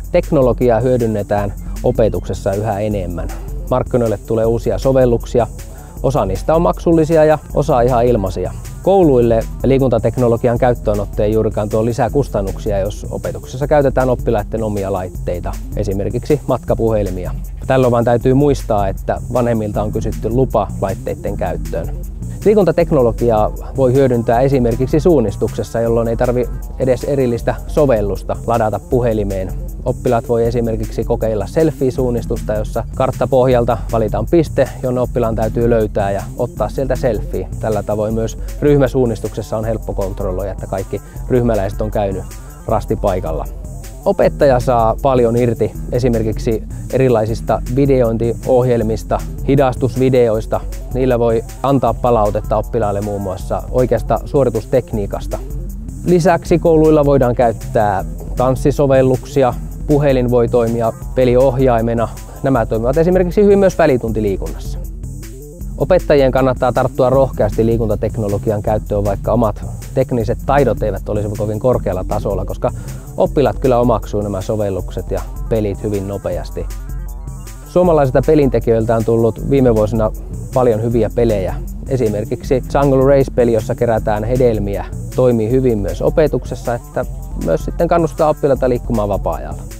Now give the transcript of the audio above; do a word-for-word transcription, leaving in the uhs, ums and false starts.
Teknologiaa hyödynnetään opetuksessa yhä enemmän. Markkinoille tulee uusia sovelluksia. Osa niistä on maksullisia ja osa ihan ilmaisia. Kouluille liikuntateknologian käyttöönotto ei juurikaan tuo lisää kustannuksia, jos opetuksessa käytetään oppilaiden omia laitteita, esimerkiksi matkapuhelimia. Tällöin vaan täytyy muistaa, että vanhemmilta on kysytty lupa laitteiden käyttöön. Liikuntateknologiaa voi hyödyntää esimerkiksi suunnistuksessa, jolloin ei tarvitse edes erillistä sovellusta ladata puhelimeen. Oppilaat voi esimerkiksi kokeilla selfie-suunnistusta, jossa karttapohjalta valitaan piste, jonne oppilaan täytyy löytää ja ottaa sieltä selfie. Tällä tavoin myös ryhmäsuunnistuksessa on helppo kontrolloida, että kaikki ryhmäläiset on käynyt rastipaikalla. Opettaja saa paljon irti esimerkiksi erilaisista videointiohjelmista, hidastusvideoista. Niillä voi antaa palautetta oppilaille muun muassa oikeasta suoritustekniikasta. Lisäksi kouluilla voidaan käyttää tanssisovelluksia, puhelin voi toimia peliohjaimena. Nämä toimivat esimerkiksi hyvin myös välituntiliikunnassa. Opettajien kannattaa tarttua rohkeasti liikuntateknologian käyttöön, vaikka omat tekniset taidot eivät olisi kovin korkealla tasolla, koska oppilaat kyllä omaksuu nämä sovellukset ja pelit hyvin nopeasti. Suomalaisilta pelintekijöiltä on tullut viime vuosina paljon hyviä pelejä. Esimerkiksi Jungle Race-peli, jossa kerätään hedelmiä, toimii hyvin myös opetuksessa, että myös sitten kannustaa oppilaita liikkumaan vapaa-ajalla.